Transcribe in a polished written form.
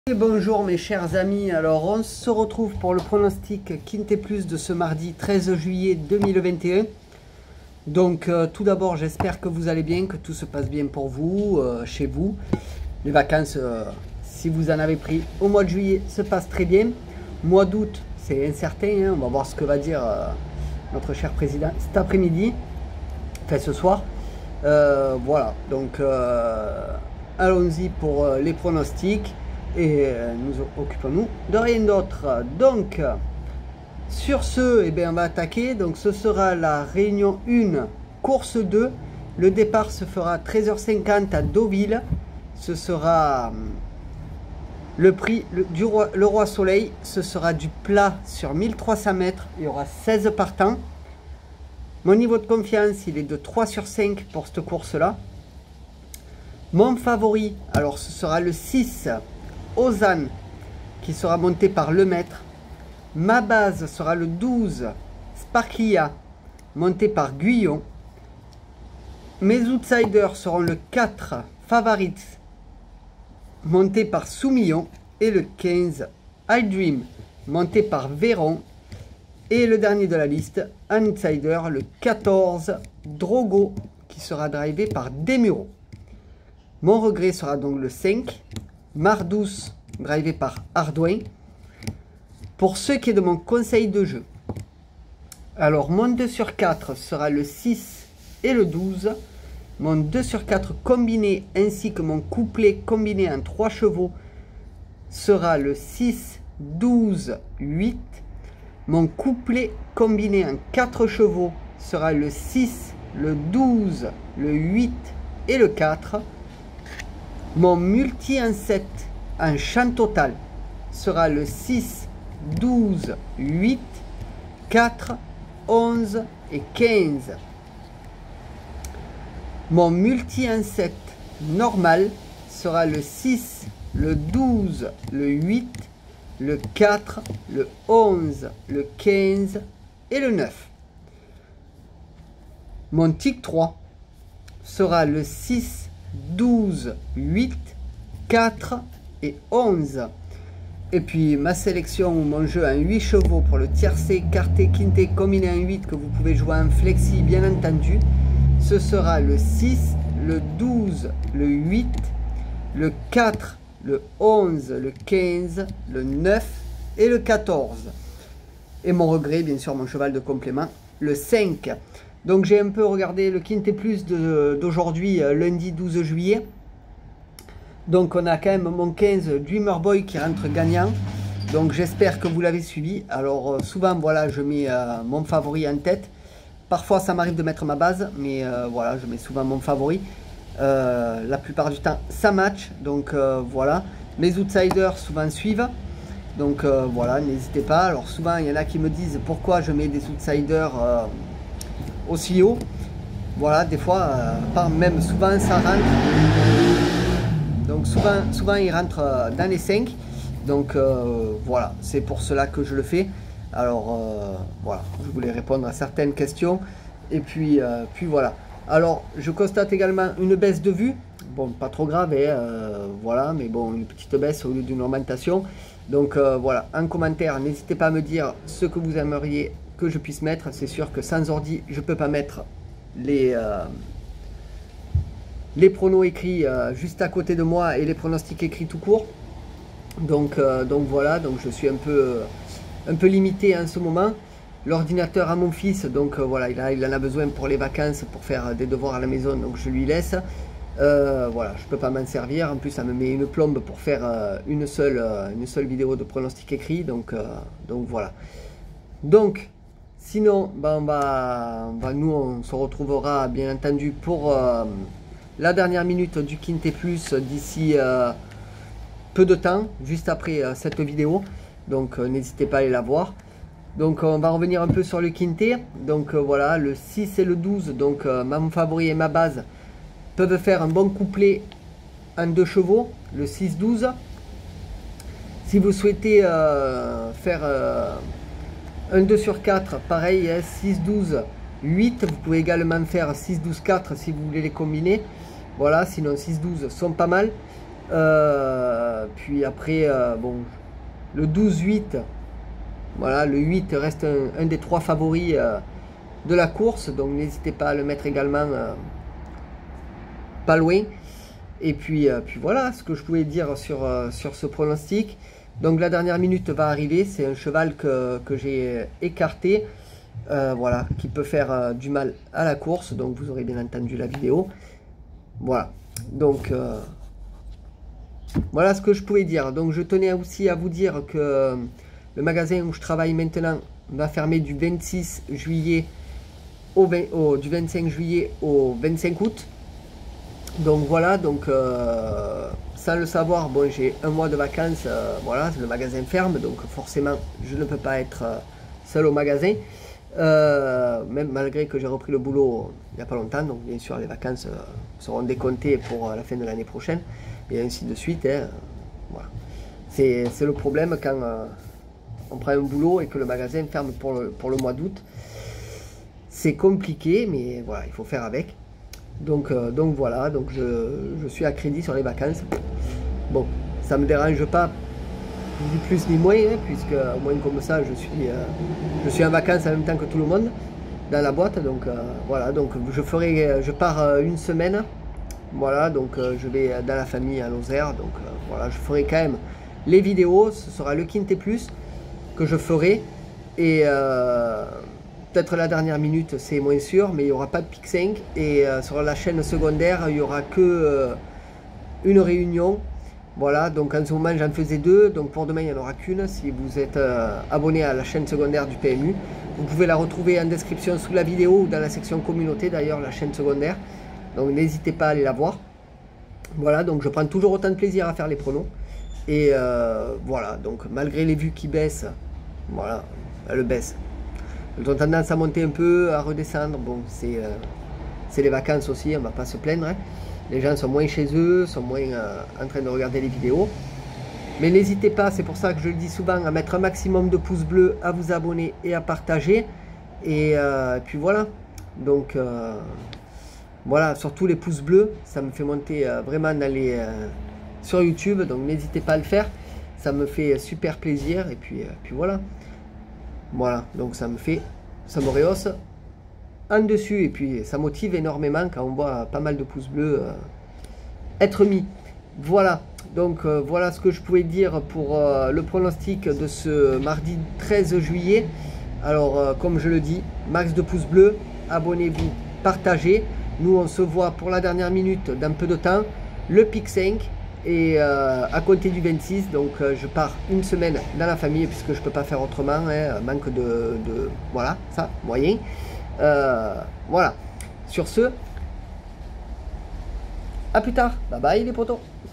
Et bonjour mes chers amis, alors on se retrouve pour le pronostic Quinté Plus de ce mardi 13 juillet 2021. Donc tout d'abord j'espère que vous allez bien, que tout se passe bien pour vous, chez vous. Les vacances, si vous en avez pris au mois de juillet, se passent très bien. Mois d'août, c'est incertain, hein, on va voir ce que va dire notre cher président cet après-midi, enfin ce soir. Voilà, donc allons-y pour les pronostics. Et nous occupons-nous de rien d'autre. Donc, sur ce, eh bien, on va attaquer. Donc, ce sera la réunion 1, course 2. Le départ se fera à 13h50 à Deauville. Ce sera le prix le Roi Soleil. Ce sera du plat sur 1300 mètres. Il y aura 16 partants. Mon niveau de confiance, il est de 3 sur 5 pour cette course-là. Mon favori, alors ce sera le 6. Ozan, qui sera monté par le maître. Ma base sera le 12, Sparklia, monté par Guyon. Mes outsiders seront le 4, Favorites, monté par Soumillon. Et le 15, I Dream, monté par Véron. Et le dernier de la liste, un outsider, le 14, Drogo, qui sera drivé par Desmureaux. Mon regret sera donc le 5, Mardouce, drivé par Ardouin. Pour ce qui est de mon conseil de jeu, alors mon 2 sur 4 sera le 6 et le 12. Mon 2 sur 4 combiné ainsi que mon couplet combiné en 3 chevaux sera le 6, 12, 8. Mon couplet combiné en 4 chevaux sera le 6, le 12, le 8 et le 4. Mon multi en 7 en champ total sera le 6, 12, 8, 4, 11 et 15. Mon multi en 7 normal sera le 6, le 12, le 8, le 4, le 11, le 15 et le 9. Mon tic 3 sera le 6, 12, 8, 4 et 11. Et puis ma sélection ou mon jeu en 8 chevaux pour le tiercé, quarté, quinté, combiné en 8 que vous pouvez jouer en flexi bien entendu. Ce sera le 6, le 12, le 8, le 4, le 11, le 15, le 9 et le 14. Et mon regret, bien sûr, mon cheval de complément, le 5. Donc j'ai un peu regardé le Quinté Plus d'aujourd'hui, lundi 12 juillet. Donc on a quand même mon 15 Dreamer Boy qui rentre gagnant. Donc j'espère que vous l'avez suivi. Alors souvent voilà, je mets mon favori en tête. Parfois ça m'arrive de mettre ma base, mais voilà, je mets souvent mon favori. La plupart du temps ça match. Donc voilà, mes outsiders souvent suivent. Donc voilà, n'hésitez pas. Alors souvent il y en a qui me disent pourquoi je mets des outsiders aussi haut. Voilà, des fois, même souvent ça rentre. Donc souvent il rentre dans les 5. Donc voilà, c'est pour cela que je le fais. Alors voilà, je voulais répondre à certaines questions. Et puis voilà. Alors je constate également une baisse de vue. Bon, pas trop grave, voilà, mais bon, une petite baisse au lieu d'une augmentation. Donc voilà, en commentaire, n'hésitez pas à me dire ce que vous aimeriez que je puisse mettre. C'est sûr que sans ordi, je peux pas mettre les pronos écrits juste à côté de moi et les pronostics écrits tout court. Donc voilà, donc je suis un peu limité en ce moment. L'ordinateur à mon fils, donc voilà, il en a besoin pour les vacances, pour faire des devoirs à la maison, donc je lui laisse. Voilà, je peux pas m'en servir. En plus, ça me met une plombe pour faire une seule vidéo de pronostic écrit. Donc voilà. Donc sinon, ben nous on se retrouvera bien entendu pour la dernière minute du Quinté Plus d'ici peu de temps, juste après cette vidéo. Donc n'hésitez pas à aller la voir. Donc on va revenir un peu sur le Quinté. Donc voilà, le 6 et le 12, donc mon favori et ma base peuvent faire un bon couplet en 2 chevaux, le 6-12. Si vous souhaitez faire un 2 sur 4, pareil, 6, 12, 8. Vous pouvez également faire 6, 12, 4 si vous voulez les combiner. Voilà, sinon 6, 12 sont pas mal. Puis après, bon, le 12-8, voilà, le 8 reste un des 3 favoris de la course, donc n'hésitez pas à le mettre également pas loin. Et puis voilà ce que je pouvais dire sur ce pronostic. Donc la dernière minute va arriver, c'est un cheval que j'ai écarté, voilà, qui peut faire du mal à la course, donc vous aurez bien entendu la vidéo. Voilà, donc voilà ce que je pouvais dire. Donc je tenais aussi à vous dire que le magasin où je travaille maintenant va fermer du 26 juillet du 25 juillet au 25 août. Donc voilà, donc sans le savoir, bon, j'ai un mois de vacances, voilà, le magasin ferme, donc forcément je ne peux pas être seul au magasin, même malgré que j'ai repris le boulot il n'y a pas longtemps, donc bien sûr les vacances seront décomptées pour la fin de l'année prochaine, et ainsi de suite, hein, voilà. C'est le problème quand on prend un boulot et que le magasin ferme pour le mois d'août. C'est compliqué, mais voilà, il faut faire avec. Donc voilà, donc je suis à crédit sur les vacances. Bon, ça me dérange pas ni plus ni moins, hein, puisque au moins comme ça, je suis en vacances en même temps que tout le monde dans la boîte. Donc voilà, donc je pars une semaine. Voilà, donc je vais dans la famille à Lozère. Donc voilà, je ferai quand même les vidéos. Ce sera le Quintet Plus que je ferai. Et peut-être la dernière minute, c'est moins sûr, mais il n'y aura pas de Pic 5. Et sur la chaîne secondaire, il n'y aura que une réunion. Voilà, donc en ce moment, j'en faisais 2. Donc pour demain, il n'y en aura qu'une. Si vous êtes abonné à la chaîne secondaire du PMU, vous pouvez la retrouver en description sous la vidéo ou dans la section communauté, d'ailleurs, la chaîne secondaire. Donc n'hésitez pas à aller la voir. Voilà, donc je prends toujours autant de plaisir à faire les pronos. Et voilà, donc malgré les vues qui baissent, voilà, elles baissent. Elles ont tendance à monter un peu, à redescendre. Bon, c'est les vacances aussi, on ne va pas se plaindre. Hein. Les gens sont moins chez eux, sont moins en train de regarder les vidéos. Mais n'hésitez pas, c'est pour ça que je le dis souvent, à mettre un maximum de pouces bleus, à vous abonner et à partager. Et puis voilà. Donc voilà, surtout les pouces bleus, ça me fait monter vraiment sur YouTube. Donc n'hésitez pas à le faire. Ça me fait super plaisir. Et puis voilà. Voilà, donc ça me rehausse en dessus et puis ça motive énormément quand on voit pas mal de pouces bleus être mis. Voilà, donc voilà ce que je pouvais dire pour le pronostic de ce mardi 13 juillet. Alors comme je le dis, max de pouces bleus, abonnez-vous, partagez. Nous on se voit pour la dernière minute dans peu de temps, le Pic 5. Et à compter du 26, donc je pars une semaine dans la famille puisque je peux pas faire autrement, hein, manque de voilà, ça, moyen. Voilà, sur ce, à plus tard, bye bye les potos.